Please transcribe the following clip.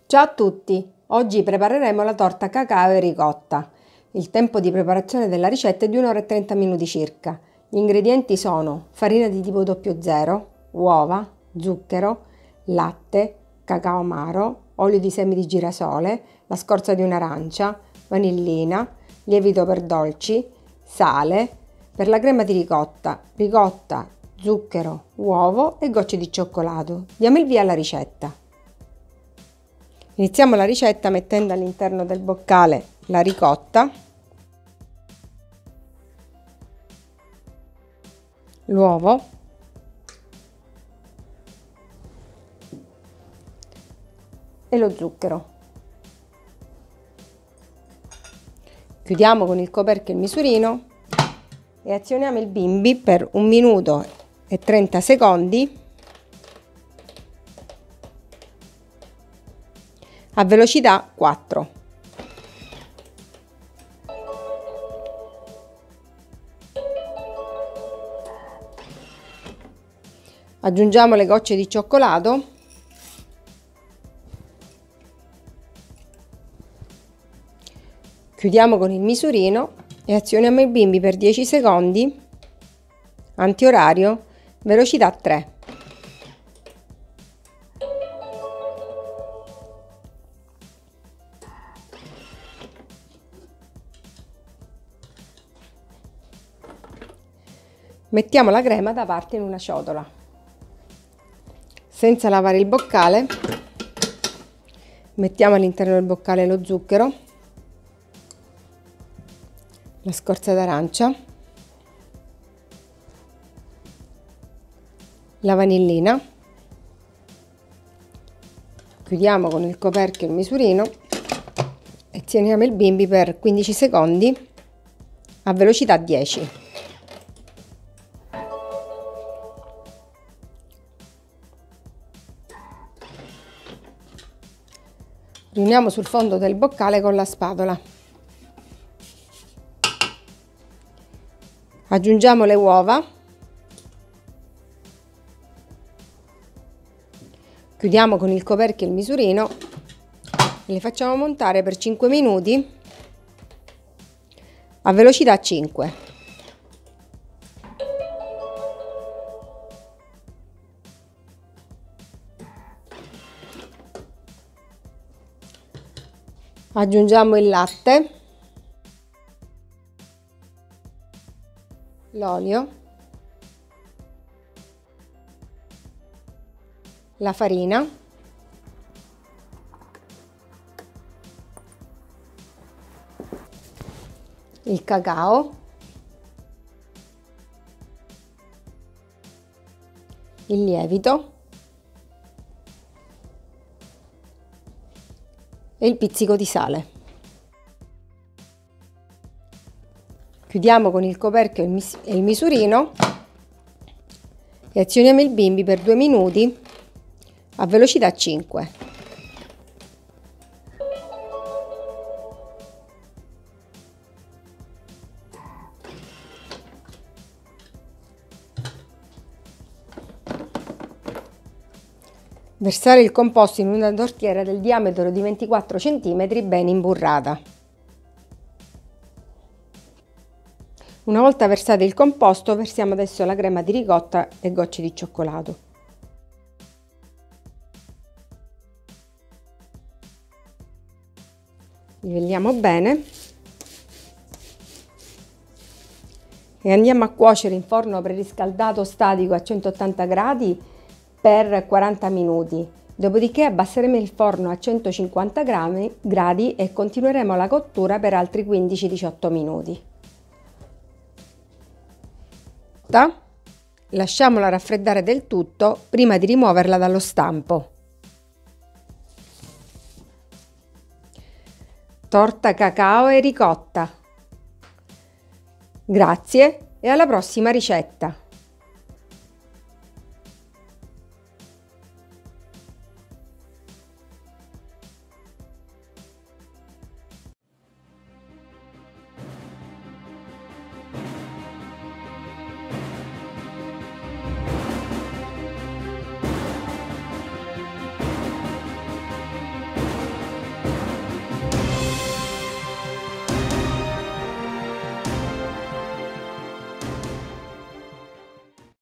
Ciao a tutti! Oggi prepareremo la torta cacao e ricotta. Il tempo di preparazione della ricetta è di 1 ora e 30 minuti circa. Gli ingredienti sono farina di tipo 00, uova, zucchero, latte, cacao amaro, olio di semi di girasole, la scorza di un'arancia, vanillina, lievito per dolci, sale. Per la crema di ricotta, zucchero, uovo e gocce di cioccolato. Diamo il via alla ricetta. Iniziamo la ricetta mettendo all'interno del boccale la ricotta, l'uovo, e lo zucchero. Chiudiamo con il coperchio il misurino e azioniamo il bimbi per 1 minuto e 30 secondi a velocità 4. Aggiungiamo le gocce di cioccolato chiudiamo con il misurino e azioniamo il bimbi per 10 secondi, antiorario, velocità 3. Mettiamo la crema da parte in una ciotola. Senza lavare il boccale, mettiamo all'interno del boccale lo zucchero, la scorza d'arancia, la vanillina, chiudiamo con il coperchio il misurino e teniamo il bimbi per 15 secondi a velocità 10. Riuniamo sul fondo del boccale con la spatola. Aggiungiamo le uova, chiudiamo con il coperchio il misurino e le facciamo montare per 5 minuti a velocità 5. Aggiungiamo il latte, l'olio, la farina, il cacao, il lievito e il pizzico di sale. Chiudiamo con il coperchio e il misurino e azioniamo il bimbi per 2 minuti a velocità 5. Versare il composto in una tortiera del diametro di 24 cm ben imburrata. Una volta versato il composto, versiamo adesso la crema di ricotta e gocce di cioccolato. Livelliamo bene e andiamo a cuocere in forno preriscaldato statico a 180 gradi per 40 minuti. Dopodiché abbasseremo il forno a 150 gradi e continueremo la cottura per altri 15-18 minuti. Lasciamola raffreddare del tutto prima di rimuoverla dallo stampo. Torta cacao e ricotta. Grazie e alla prossima ricetta!